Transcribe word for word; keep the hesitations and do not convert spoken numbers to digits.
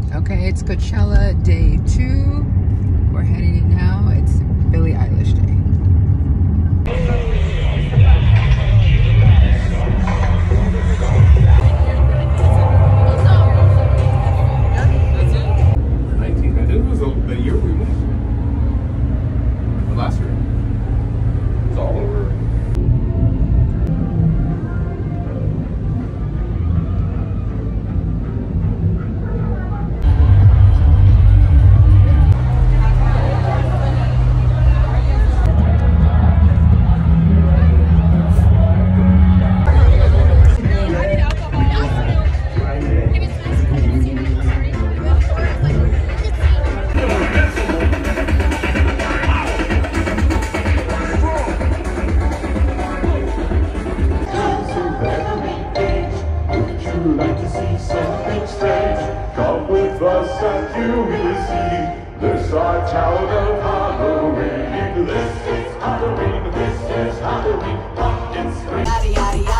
Okay, it's Coachella day two. We're heading in now. It's Billie Eilish day. nineteen. I think it was the, the year we went. The last year. It's all over. And you will see this our town of Halloween. This is Halloween, this is Halloween, pumpkin spring.